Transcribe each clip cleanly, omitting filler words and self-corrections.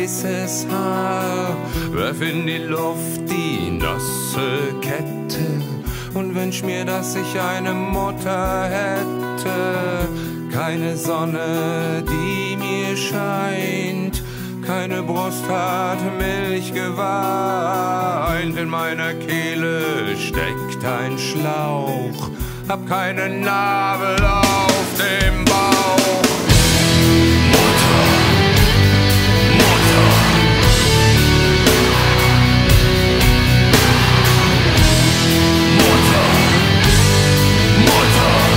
weißes Haar, werf in die Luft die nasse Kette und wünsch mir, dass ich eine Mutter hätte. Keine Sonne, die mir scheint, keine Brust hat Milch geweint. In meiner Kehle steckt ein Schlauch, hab keinen Nabel auf dem Bauch. Mutter, Mutter. Mutter, Mutter.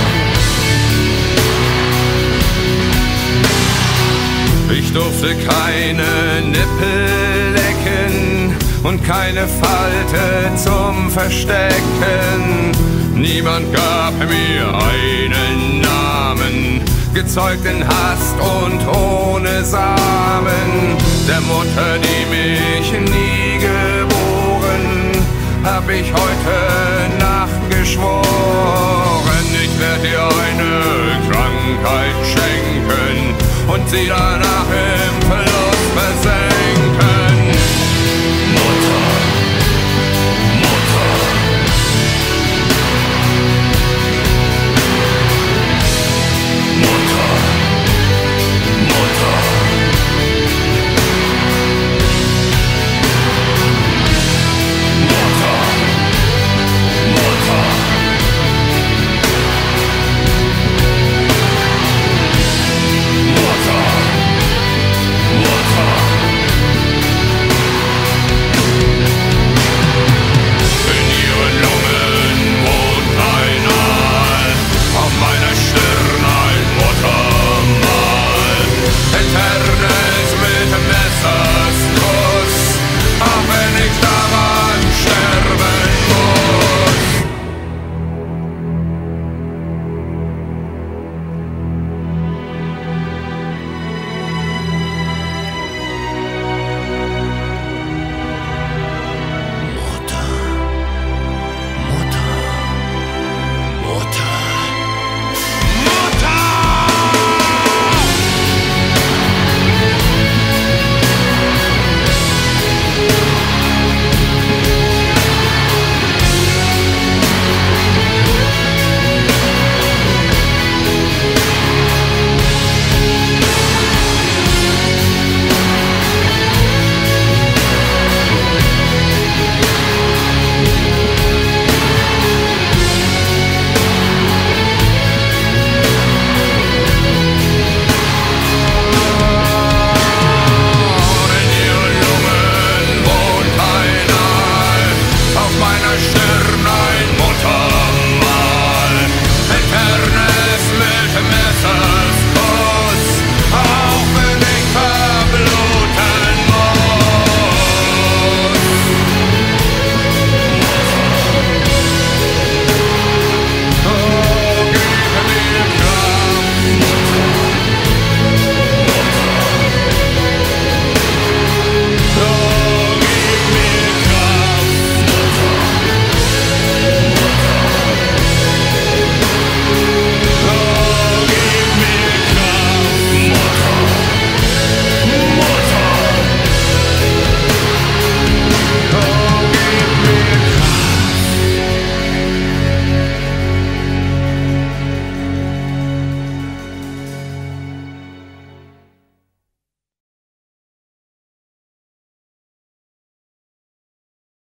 Ich durfte keine Nippel lecken und keine Falte zum Verstecken. Niemand gab mir einen Namen, gezeugt in Hast und ohne Samen. Der Mutter, die mich nie geboren, hab ich heute Nacht geschworen. Ich werd dir eine Krankheit schenken und sie danach im Verlauf